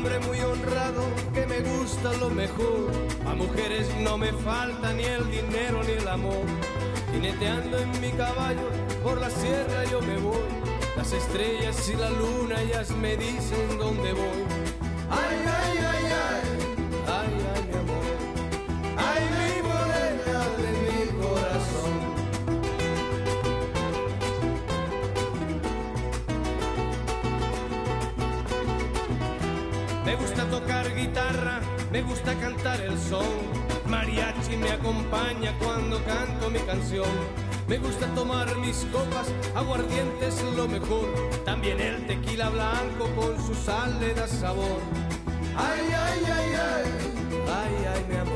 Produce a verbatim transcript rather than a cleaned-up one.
hombre muy honrado que me gusta lo mejor. A mujeres no me falta ni el dinero ni el amor. Jineteando en mi caballo por la sierra yo me voy. Las estrellas y la luna ellas me dicen dónde voy. Ay, ay, ay, ay, ay, ay, mi amor. Ay, mi morena de mi corazón. Me gusta tocar guitarra, me gusta cantar el son. Mariachi me acompaña cuando canto mi canción. Me gusta tomar mis copas, aguardiente es lo mejor. También el tequila blanco con su sal le da sabor. Ay, ay, ay, ay, ay, ay, mi amor.